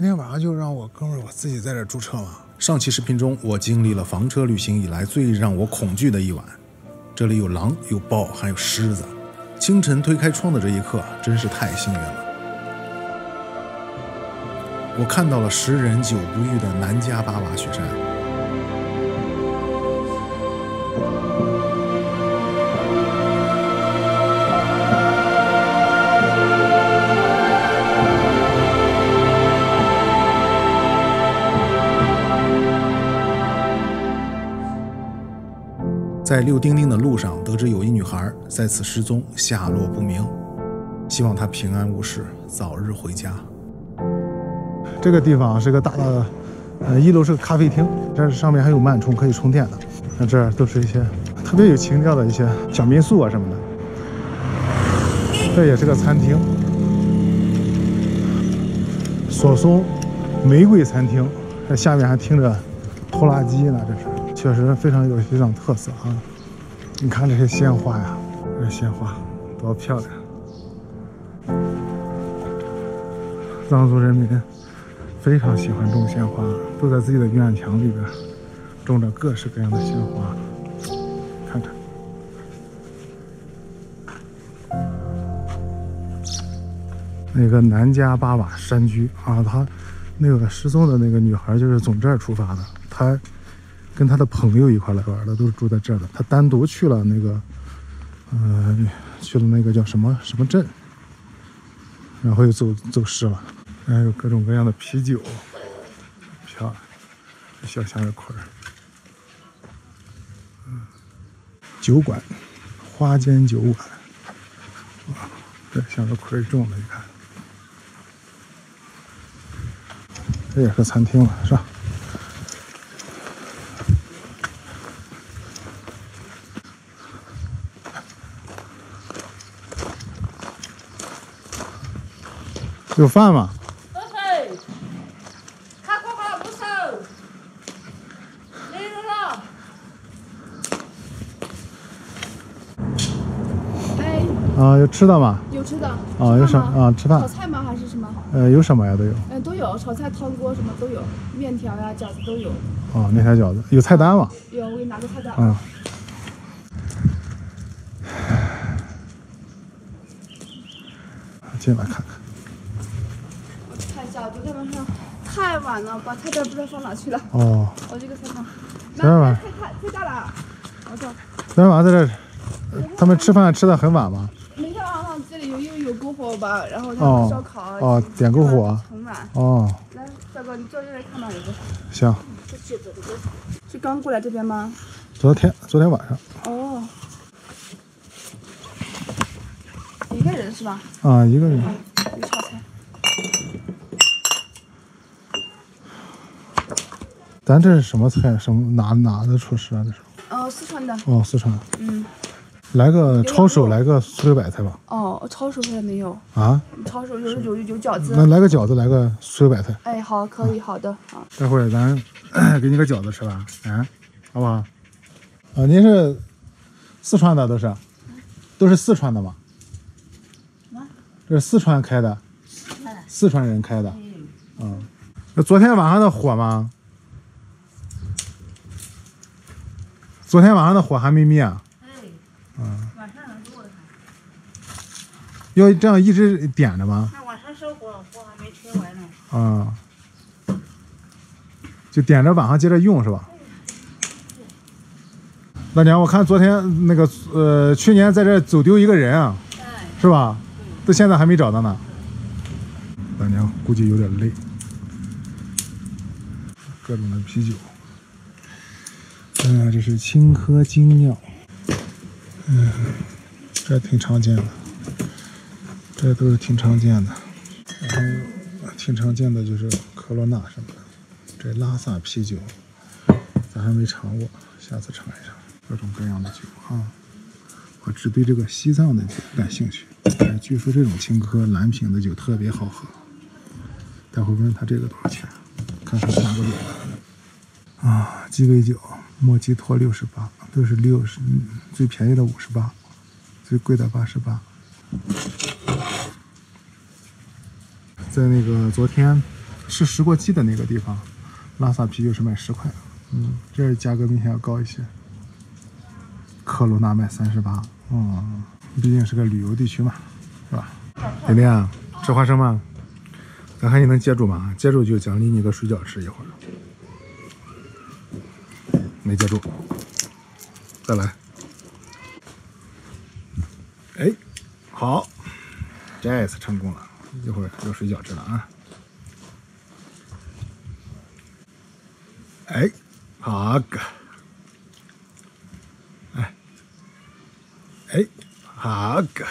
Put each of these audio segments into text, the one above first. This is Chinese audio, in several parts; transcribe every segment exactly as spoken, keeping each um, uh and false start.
今天晚上就让我哥们儿我自己在这驻车嘛。上期视频中，我经历了房车旅行以来最让我恐惧的一晚。这里有狼，有豹，还有狮子。清晨推开窗的这一刻，真是太幸运了。我看到了十人九不遇的南迦巴瓦雪山。在溜丁丁的路上，得知有一女孩在此失踪，下落不明，希望她平安无事，早日回家。这个地方是个大的，呃，一楼是个咖啡厅，这上面还有慢充可以充电的。那这儿都是一些特别有情调的一些小民宿啊什么的。这也是个餐厅，索松玫瑰餐厅，这下面还听着拖拉机呢，这是。确实非常有西藏特色啊！你看这些鲜花呀，这鲜花多漂亮！藏族人民非常喜欢种鲜花，都在自己的院墙里边种着各式各样的鲜花。看看，那个南迦巴瓦山居啊，他那个失踪的那个女孩就是从这儿出发的，她。跟他的朋友一块来玩的，都是住在这儿的。他单独去了那个，呃，去了那个叫什么什么镇，然后又走走失了。还有各种各样的啤酒，漂亮，小向日葵。嗯，酒馆，花间酒馆。哇，这向日葵种的，你看，这也是餐厅了，是吧？有饭吗？ 都是，看快快不收，累了。哎。 啊，有吃的吗？ 有吃的。 啊，有什么啊？吃饭。 炒菜吗？还是什么？ 呃，有什么呀？都有。 嗯，都有，炒菜、汤锅什么都有，面条呀、饺子都有。 哦，那条饺子有菜单吗？ 有，我给你拿个菜单。 嗯。进来看看。 饺子在晚上太晚了，把菜单不知道放哪去了。 哦。 我这个菜单。 昨天晚太太太大了。我说。 昨天晚上在这，他们吃饭吃的很晚吗？ 每天晚上这里有又有篝火吧，然后他们烧烤。 哦，点篝火。 很晚。 哦。 来，大哥，你坐这里看到一个。 行。 是刚过来这边吗？ 昨天，昨天晚上。 哦。一个人是吧？ 啊，一个人。 有炒菜。 咱这是什么菜？什么哪哪的厨师啊？这是？ 哦，四川的。 哦，四川。 嗯。 来个抄手，来个酥油白菜吧。 哦，抄手现在没有。 啊？ 抄手有有有饺子。 那来个饺子，来个酥油白菜。 哎，好，可以，好的，好。 待会儿咱给你个饺子吃吧，啊，好不好？啊，您是四川的，都是，都是四川的吗？啊？这是四川开的。四川人开的。嗯。那昨天晚上的火吗？昨天晚上的火还没灭啊？ 哎， 嗯。 晚上能做的还。 要这样一直点着吗？ 那晚上烧火，火还没吹完呢。 啊。就点着晚上接着用是吧？大娘，我看昨天那个呃，去年在这走丢一个人啊，是吧？到现在还没找到呢。大娘估计有点累。各种的啤酒。嗯、呃，这是青稞精酿，嗯，这挺常见的，这都是挺常见的，然后挺常见的就是科罗娜什么的，这拉萨啤酒，咱还没尝过，下次尝一尝，各种各样的酒啊。我只对这个西藏的酒感兴趣，据说这种青稞蓝瓶的酒特别好喝，待会儿问他这个多少钱，看看哪个酒啊，鸡尾酒。莫吉托六十八，都是六十，最便宜的五十八，最贵的八十八。在那个昨天吃石锅鸡的那个地方，拉萨啤酒是卖十块，嗯，这价格明显要高一些。科罗娜卖三十八，嗯，毕竟是个旅游地区嘛，是吧？丁丁啊，吃花生吗？咱看你能接住吗？接住就奖励你个水饺吃一会儿。没接住，再来。哎，好，这次成功了，一会儿有水饺吃了啊。哎，好个，哎，哎，好个。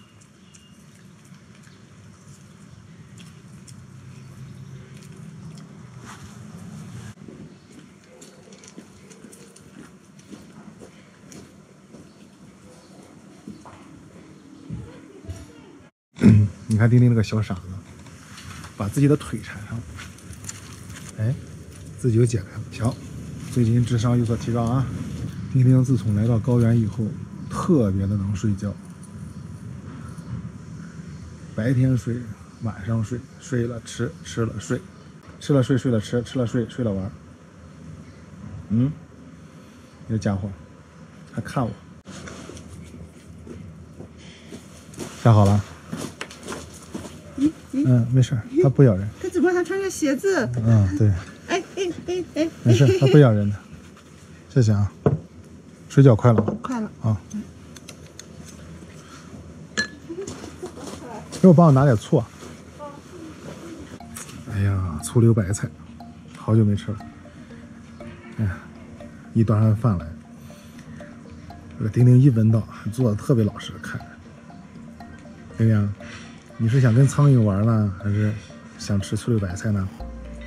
你看丁丁那个小傻子，把自己的腿缠上了，哎，自己就解开了。行，最近智商有所提高啊！丁丁自从来到高原以后，特别的能睡觉，白天睡，晚上睡，睡了吃，吃了睡，吃了睡，睡了吃，吃了睡，睡了玩。嗯，这家伙还看我，下好了。嗯，没事，它不咬人。 它怎么还穿着鞋子？ 嗯，对。 哎哎哎哎， 没事，它不咬人的。谢谢啊。水饺快了吗？ 快了啊。给我帮我拿点醋啊。哎呀，醋溜白菜，好久没吃了。哎呀，一端上饭来，这个丁丁一闻到，做的特别老实，看着。丁丁。你是想跟苍蝇玩呢，还是想吃醋溜白菜呢？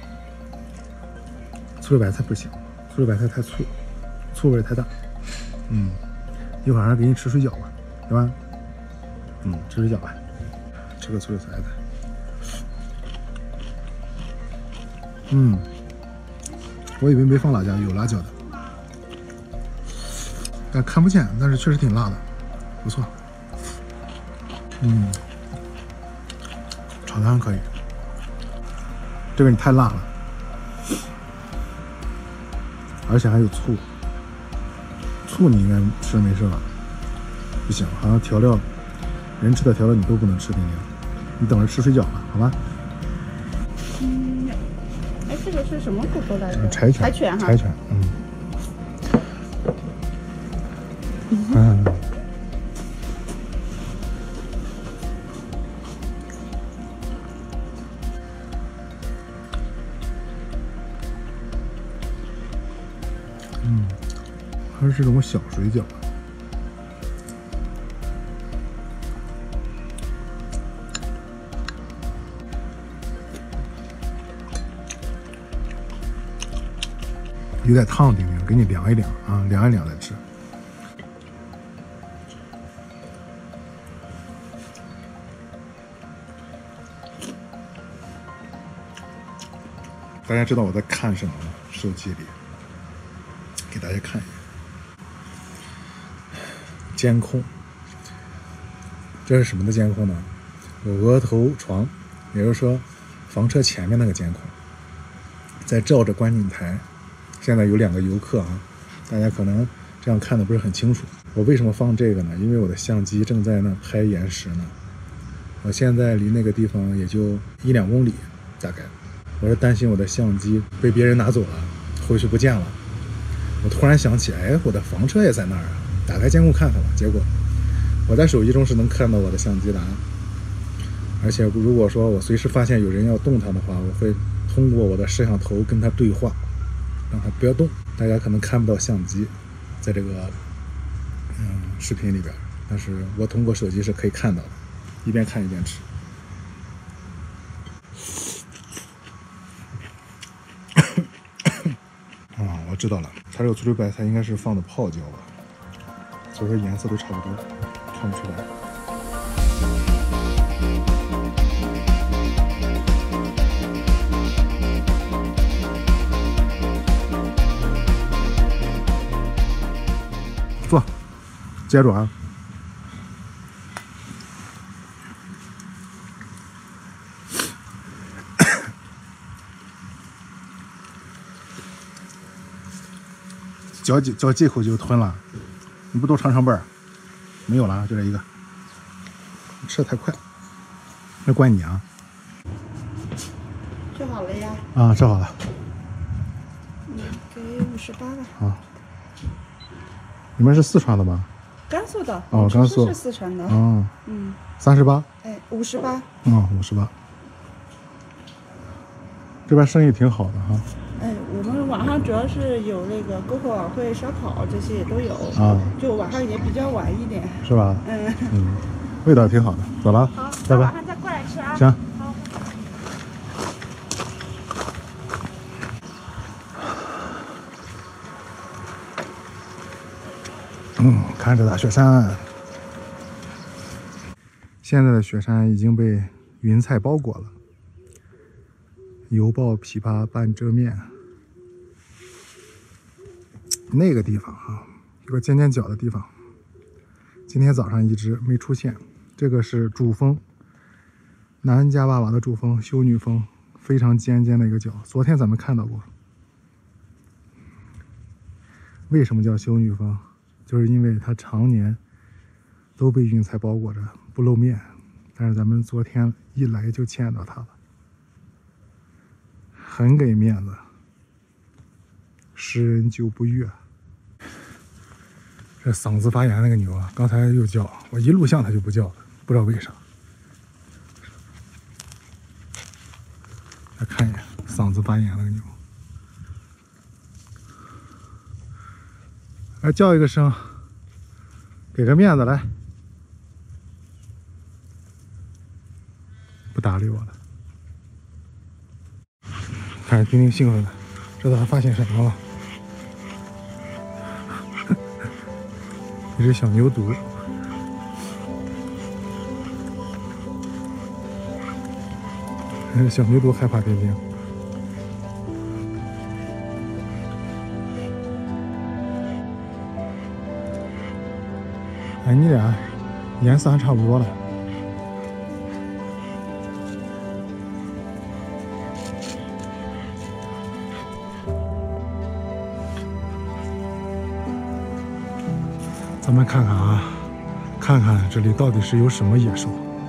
醋溜白菜不行，醋溜白菜太醋，醋味太大。嗯，一会儿还给你吃水饺吧，对吧？嗯，吃水饺吧，吃个醋溜白菜。嗯，我以为没放辣椒，有辣椒的，但看不见，但是确实挺辣的，不错。嗯。炒汤可以，这个你太辣了，而且还有醋，醋你应该吃没事吧？不行，好像调料，人吃的调料你都不能吃，丁丁，你等着吃水饺吧，好吧？ 嗯，哎，这个是什么骨头来着？ 柴犬， 柴犬哈， 柴犬，嗯，嗯。嗯，还是这种小水饺，有点烫，丁丁，给你凉一凉啊，凉一凉再吃。大家知道我在看什么吗？手机里。给大家看一眼，监控。这是什么的监控呢？我额头床，也就是说房车前面那个监控，在照着观景台。现在有两个游客啊，大家可能这样看的不是很清楚。我为什么放这个呢？因为我的相机正在那拍岩石呢。我现在离那个地方也就一两公里，大概。我是担心我的相机被别人拿走了，回去不见了。我突然想起，哎，我的房车也在那儿啊！打开监控看看吧。结果我在手机中是能看到我的相机的啊。而且如果说我随时发现有人要动它的话，我会通过我的摄像头跟它对话，让它不要动。大家可能看不到相机在这个嗯视频里边，但是我通过手机是可以看到的，一边看一边吃。啊，我知道了，它这个醋溜白菜应该是放的泡椒吧，所以说颜色都差不多，看不出来。坐，接着啊。 嚼几嚼几口就吞了，你不都尝尝味儿？没有了，就这一个。吃的太快，那怪你啊！ 做好了呀？ 啊，吃好了。 嗯，给五十八吧。 啊，你们是四川的吗？ 甘肃的。 哦，甘肃是四川的。 哦， 嗯， 三十八。 哎，五十八。 嗯，五十八。这边生意挺好的哈。 哎，我们晚上主要是有那个篝火晚会、烧烤这些也都有。 啊， 就晚上也比较晚一点。 是吧？ 嗯嗯，味道挺好的。走了， 好， 拜拜。 晚上再过来吃啊。 行。 好。 嗯，看着大雪山。现在的雪山已经被云彩包裹了，犹抱琵琶半遮面。那个地方啊，有个尖尖角的地方，今天早上一直没出现。这个是主峰，南迦巴瓦的主峰修女峰，非常尖尖的一个角。昨天咱们看到过。为什么叫修女峰？就是因为它常年都被云彩包裹着，不露面。但是咱们昨天一来就见到它了，很给面子。识人就不悦。这嗓子发炎那个牛啊，刚才又叫，我一录像它就不叫了，不知道为啥。来看一眼嗓子发炎那个牛，来叫一个声，给个面子来，不搭理我了。看着丁丁兴奋了，知道他发现什么了。一只小牛犊，小牛犊害怕丁丁。哎，你俩颜色还差不多了。咱们看看啊，看看这里到底是有什么野兽。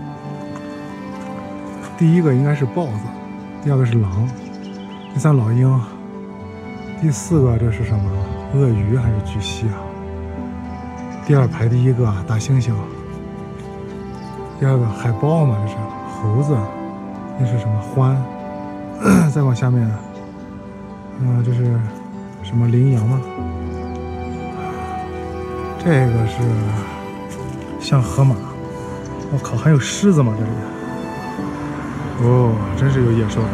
第一个应该是豹子，第二个是狼，第三老鹰，第四个这是什么？鳄鱼还是巨蜥啊？第二排第一个大猩猩，第二个海豹嘛，这是猴子，那是什么獾？再往下面，嗯、呃，这是什么羚羊吗？这个是像河马，我靠，还有狮子吗？这里，哦，真是有野兽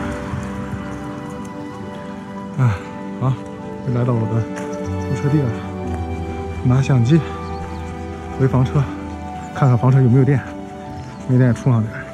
的。啊，好，又来到我的租车地了，拿相机回房车，看看房车有没有电，没电充上点。